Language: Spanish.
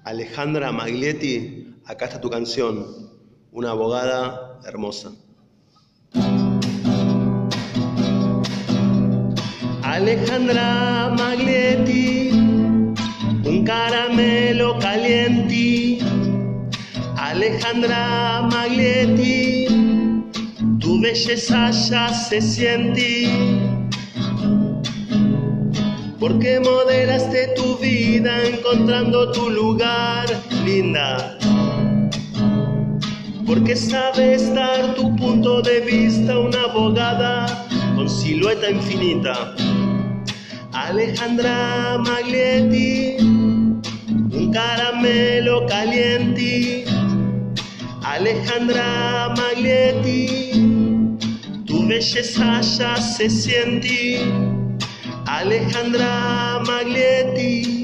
Alejandra Maglietti, acá está tu canción, una abogada hermosa. Alejandra Maglietti, un caramelo caliente. Alejandra Maglietti, tu belleza ya se siente. Porque modelaste tu vida encontrando tu lugar, linda. Porque sabes dar tu punto de vista, una abogada con silueta infinita. Alejandra Maglietti, un caramelo caliente. Alejandra Maglietti, tu belleza ya se siente. Alejandra Maglietti.